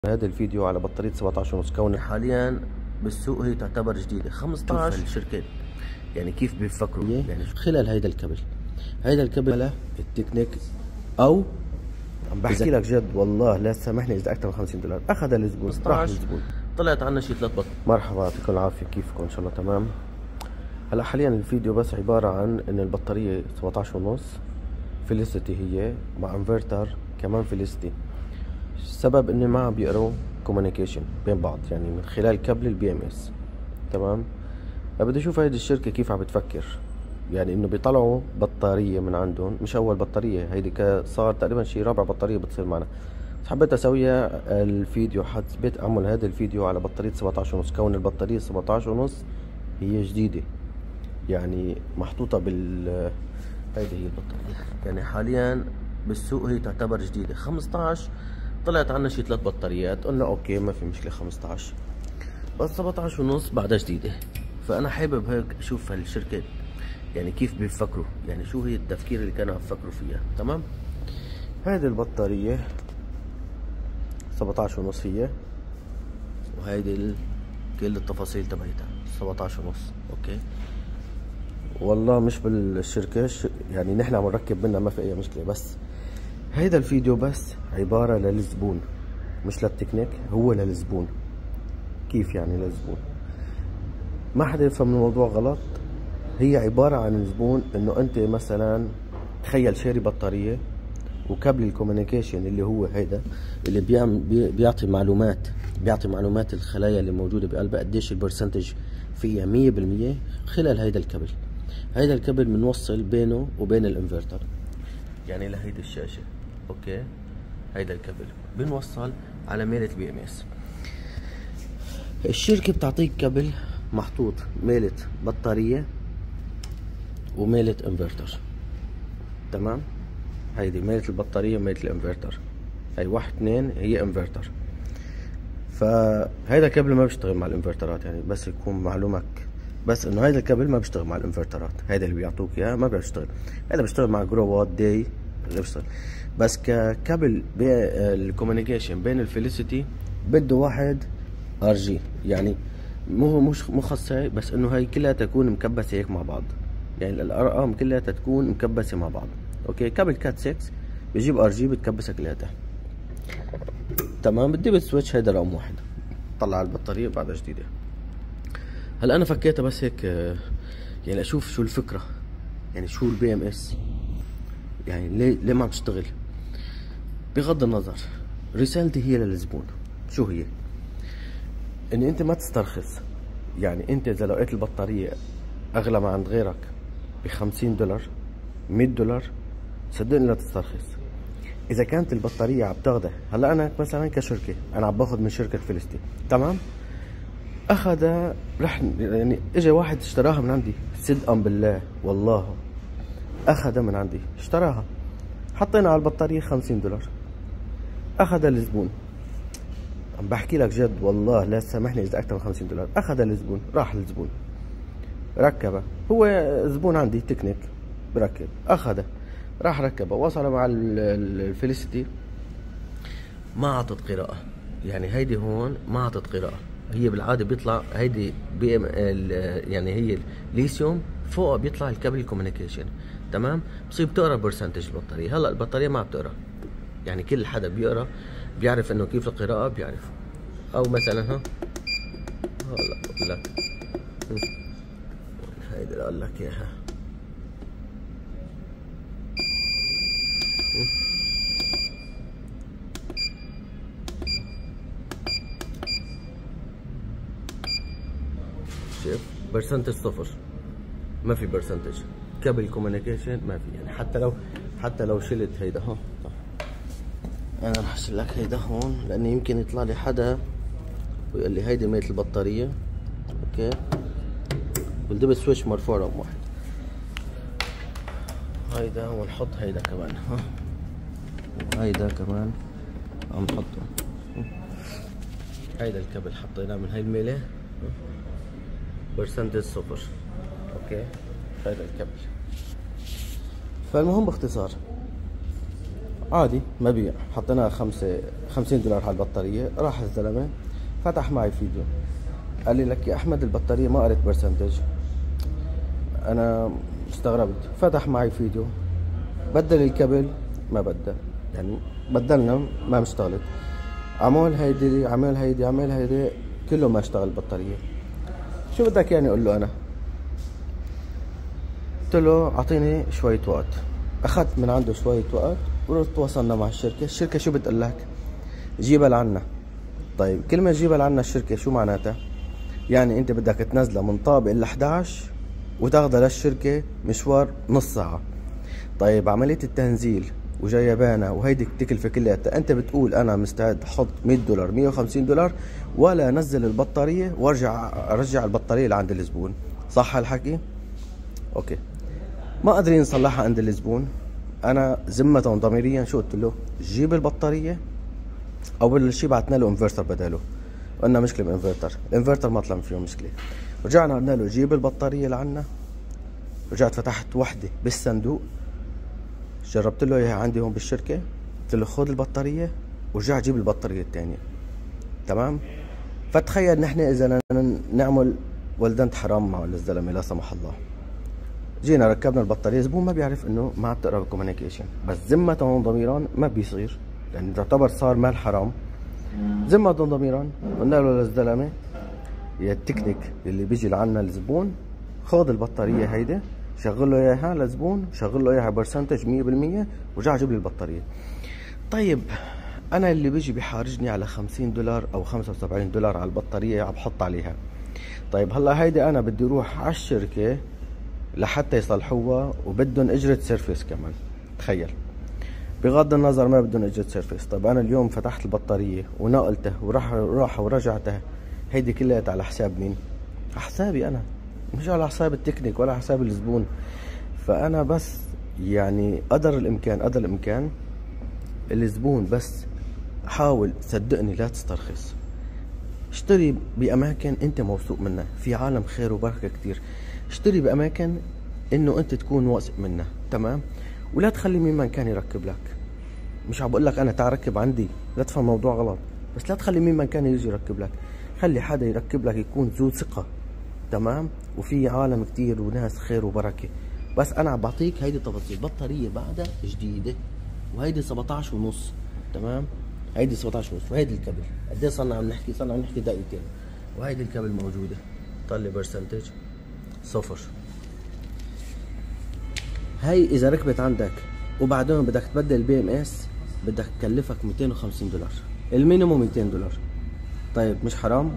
هذا الفيديو على بطارية 17 ونص. كون حاليا بالسوق هي تعتبر جديدة 15 الشركات، يعني كيف بيفكروا يعني خلال هيدا الكابل. هيدا الكابل التكنيك او عم بحكي لك جد والله لا تسامحني اذا اكثر من $50 اخذ الزبون. راح الزبون طلعت عنا شي 3 بط. مرحبا، يعطيكم العافية، كيفكم؟ ان شاء الله تمام. هلا حاليا الفيديو بس عبارة عن ان البطارية 17 ونص فيليسيتي هي مع انفرتر كمان فيليسيتي. السبب اني ما عم بيقروا كوميونيكيشن بين بعض، يعني من خلال كابل البي ام اس. تمام. بدي اشوف هيدي الشركه كيف عم بتفكر، يعني انه بيطلعوا بطاريه من عندهم. مش اول بطاريه هيدي، صار تقريبا شي رابع بطاريه بتصير معنا. بس حبيت اسويها الفيديو، حبيت اعمل هذا الفيديو على بطاريه 17 ونص. كون البطاريه 17 ونص هي جديده، يعني محطوطه هيدي هي البطاريه، يعني حاليا بالسوق هي تعتبر جديده 15. طلعت عنا شي 3 بطاريات، قلنا اوكي ما في مشكله 15، بس 17 ونص بعدها جديده. فانا حابب هيك اشوف هالشركات يعني كيف بيفكروا، يعني شو هي التفكير اللي كانوا عم يفكروا فيها. تمام. هذه البطاريه 17 ونص هي، وهيدي كل التفاصيل تبعتها 17 ونص. اوكي والله مش بالشركه، يعني نحن عم نركب منها ما في اي مشكله. بس هيدا الفيديو بس عبارة للزبون مش للتكنيك، هو للزبون. كيف يعني للزبون؟ ما حدا يفهم الموضوع غلط. هي عبارة عن الزبون، انه انت مثلا تخيل شاري بطارية وكابل الكوميونيكيشن اللي هو هيدا اللي بيعطي معلومات الخلايا اللي موجودة بقلبها، قديش البرسنتج فيها 100% خلال هيدا الكابل. هيدا الكابل بنوصل بينه وبين الانفرتر، يعني لهيدي الشاشة. اوكي، هيدا الكابل بنوصل على ميلة البي ام اس. الشركة بتعطيك كابل محطوط ميلة بطارية وميلة انفرتر. تمام. هيدي ميلة البطارية وميلة الانفرتر، هي 1 2 هي انفرتر. فهيدا الكابل ما بيشتغل مع الانفرترات، يعني بس يكون معلومك، بس انه هيدا الكابل ما بيشتغل مع الانفرترات. هيدا اللي بيعطوك اياه ما بيشتغل، هيدا بيشتغل مع جروات داي اللي بيشتغل. بس ككابل الكوميونيكيشن بين الفيليسيتي بده واحد ار جي، يعني مش مخصص، بس انه هي كلها تكون مكبسه هيك مع بعض، يعني الارقام كلها تكون مكبسه مع بعض. اوكي. كابل كات 6 بيجيب ار جي بتكبسها كلياتها. تمام. بدي بالسويتش هيدا رقم 1، طلع البطاريه بعدها جديده. هلا انا فكيتها بس هيك، يعني اشوف شو الفكره، يعني شو البي ام اس، يعني ليه ما عم تشتغل. بغض النظر، رسالتي هي للزبون. شو هي؟ ان انت ما تسترخص. يعني انت اذا لقيت البطارية اغلى ما عند غيرك ب$50 $100، صدقني لا تسترخص. اذا كانت البطارية عم تاخدها، هلا انا مثلا كشركة انا عم باخذ من شركة فيليسيتي. تمام. اخذها، رح يعني اجى واحد اشتراها من عندي صدقا بالله والله، اخذها من عندي اشتراها، حطينا على البطارية $50، اخذ الزبون. عم بحكي لك جد والله لا تسامحني اذا اكثر من $50. اخذ الزبون، راح الزبون ركبها، هو زبون عندي تكنيك بركب، اخذها راح ركبها، وصل مع الفيليسيتي، ما عطت قراءة. يعني هيدي هون ما عطت قراءة. هي بالعاده بيطلع هيدي بي ام يعني هي الليثيوم فوق بيطلع الكابل الكوميونيكيشن. تمام. بصير بتقرا برسنتج البطاريه. هلا البطاريه ما بتقرا، يعني كل حدا بيقرا بيعرف انه كيف القراءه بيعرف. او مثلا هلا بقول لك هيدي اللي قال لك اياها. شوف برسنتج 0، ما في برسنتج. كابل كوميونيكيشن ما في، يعني حتى لو شلت هيدا هون. انا رح اشيل لك هيدا هون، لانه يمكن يطلع لي حدا ويقول لي هيدي ميلة البطارية. اوكي. والدبل سويتش مرفوع رقم 1. هيدا ونحط هيدا كمان، وهيدا كمان عم نحطه. هيدا الكابل حطيناه من هاي الميلة، برسنتج 0. اوكي. هيدا الكابل. فالمهم باختصار عادي مبيع، حطيناها 50 دولار على البطارية. راح الزلمة فتح معي فيديو، قال لي لك يا احمد البطارية ما قريت برسنتج. انا استغربت. فتح معي فيديو، بدل الكابل ما بدل، يعني بدلنا ما اشتغلت، عمل هيدي عمل هيدي عمل هيدي، كله ما اشتغل البطارية. شو بدك يعني اقول له انا؟ قلت له اعطيني شوية وقت. اخذت من عنده شوية وقت وتواصلنا مع الشركة شو بتقول لك؟ جيبها لعنا. طيب كلمة جيبها لعنا الشركة شو معناتها؟ يعني انت بدك تنزلها من طابق ال 11 وتاخذها للشركة مشوار نص ساعة. طيب عملية التنزيل وجايبانا وهيدي التكلفة كلياتها، انت بتقول انا مستعد احط 100 دولار 150 دولار ولا انزل البطارية ارجع البطارية لعند الزبون، صح هالحكي؟ اوكي. ما قادرين نصلحها عند الزبون. انا ذمة ضميريا شو قلت له؟ جيب البطارية. اول شي بعتنا له انفرتر بداله، قلنا مشكلة بالانفرتر، الانفرتر ما طلع فيه مشكلة. رجعنا قلنا له جيب البطارية لعنا. رجعت فتحت وحدة بالصندوق، جربت له اياها عندي هون بالشركة، قلت له خذ البطارية ورجع جيب البطارية الثانية. تمام؟ فتخيل نحن اذا نعمل ولدنت حرام مع الزلمة لا سمح الله. جينا ركبنا البطارية، الزبون ما بيعرف انه ما عم تقرا بالكوميونيكيشن، بس ذمة وضميرا ما بيصير، يعني تعتبر صار مال حرام. ذمة وضميرا قلنا له للزلمة يا التكنيك اللي بيجي لعنا الزبون، خذ البطارية هيدي شغل له اياها للزبون، شغل له اياها برسنتج 100% ورجع جيب لي البطارية. طيب انا اللي بيجي بيحارجني على 50 دولار او 75 دولار على البطارية عم بحط عليها. طيب هلا هيدي انا بدي اروح على الشركة لحتى يصلحوها وبدهم اجرة سيرفيس كمان. تخيل، بغض النظر ما بدهم اجرة سيرفيس. طيب انا اليوم فتحت البطارية ونقلتها وراح ورجعتها، هيدي كلها على حساب مين؟ على حسابي انا، مش على حساب التكنيك ولا على حساب الزبون. فانا بس يعني قدر الامكان الزبون بس حاول صدقني لا تسترخص، اشتري باماكن انت موثوق منها، في عالم خير وبركه كتير. اشتري باماكن انه انت تكون واثق منها، تمام؟ ولا تخلي مين ما كان يركب لك. مش عم بقول لك انا تعال ركب عندي، لا تفهم الموضوع غلط، بس لا تخلي مين ما كان يجي يركب لك، خلي حدا يركب لك يكون ذو ثقه، تمام؟ وفي عالم كتير وناس خير وبركه. بس انا عم بعطيك هيدي تفاصيل. بطاريه بعدها جديده، وهيدي 17 ونص، تمام؟ هيدي 17 ونص، وهيدي الكابل قد ايه صرنا عم نحكي؟ صرنا عم نحكي دقيقتين، وهيدي الكابل موجوده. طلع برسنتج 0. هي اذا ركبت عندك وبعدين بدك تبدل البي ام اس بدك تكلفك 250 دولار، المينيموم 200 دولار. طيب مش حرام؟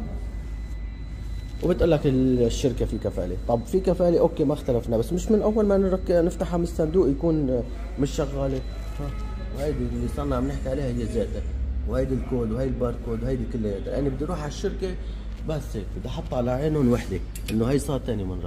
وبتقول لك الشركه في كفاله. طب في كفاله اوكي ما اختلفنا، بس مش من اول ما نفتحها من الصندوق يكون مش شغاله. وهيدي اللي صرنا عم نحكي عليها هي ذاتها، وهيدي الكود وهي الباركود وهيدي كلياتها. يعني بدي اروح على الشركه بس هيك بدي احط على عينهم وحده انه هي صار ثاني مره.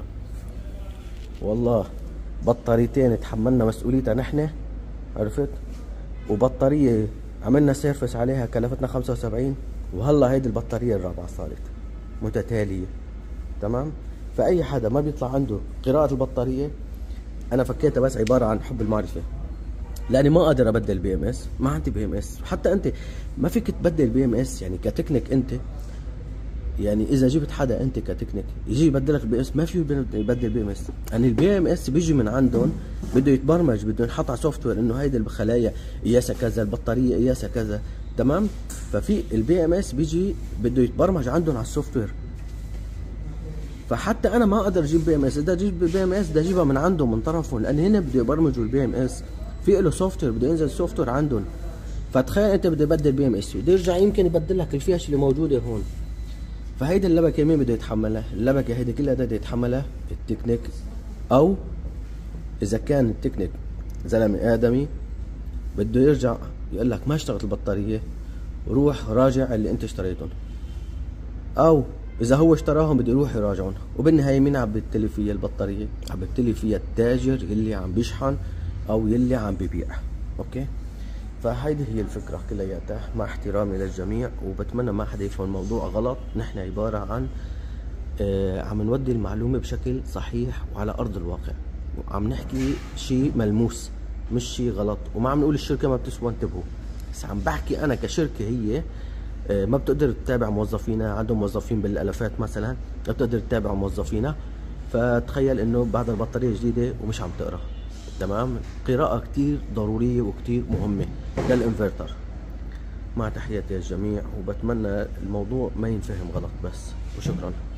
والله بطاريتين تحملنا مسؤوليتها نحن، عرفت؟ وبطاريه عملنا سيرفس عليها كلفتنا 75، وهلا هيدي البطاريه الرابعه صارت متتاليه، تمام؟ فاي حدا ما بيطلع عنده قراءه البطاريه، انا فكيتها بس عباره عن حب المعرفه، لاني ما قادر ابدل بي ام اس، ما عندي بي ام اس. حتى انت ما فيك تبدل بي ام اس يعني كتكنيك انت، يعني اذا جبت حدا انت كتكنيك يجي يبدل لك البي ام اس، ما فيه يبدل بي ام اس. يعني البي ام اس بيجي من عندهم بده يتبرمج، بده ينحط على سوفت وير انه هيدي الخلايا قياسها كذا، البطاريه قياسها كذا، تمام؟ ففي البي ام اس بيجي بده يتبرمج عندهم على السوفت وير. فحتى انا ما اقدر اجيب بي ام اس، اذا اجيب بي ام اس بدي اجيبها من عندهم من طرفهم، لان هنا بده يبرمجوا البي ام اس، في له سوفت وير بده ينزل السوفت وير عندهم. فتخيل انت بده يبدل بي ام اس، بده يرجع يمكن يبدل لك الفيش اللي موجوده هون. فهيدي اللبكه مين بده يتحملها؟ اللبكه هيدي كلها بده يتحملها التكنيك، او اذا كان التكنيك زلمه ادمي بده يرجع يقول لك ما اشتغلت البطاريه وروح راجع اللي انت اشتريتهم، او اذا هو اشتراهم بده يروح يراجعهم. وبالنهايه مين عم بيبتلي فيها البطاريه؟ عم بيبتلي فيها التاجر اللي عم بيشحن او يلي عم ببيع. اوكي؟ فهيدي هي الفكره كلياتها، مع احترامي للجميع، وبتمنى ما حدا يفهم الموضوع غلط. نحن عباره عن عم نودي المعلومه بشكل صحيح وعلى ارض الواقع، وعم نحكي شيء ملموس، مش شيء غلط، وما عم نقول الشركه ما بتسوى، انتبهوا. بس عم بحكي انا كشركه هي ما بتقدر تتابع موظفينها، عندهم موظفين بالالافات مثلا، ما بتقدر تتابع موظفينها. فتخيل انه بعد البطاريه جديده ومش عم تقرا. تمام. قراءه كتير ضروريه وكتير مهمه للانفرتر. مع تحياتي للجميع، وبتمنى الموضوع ما ينفهم غلط بس، وشكرا.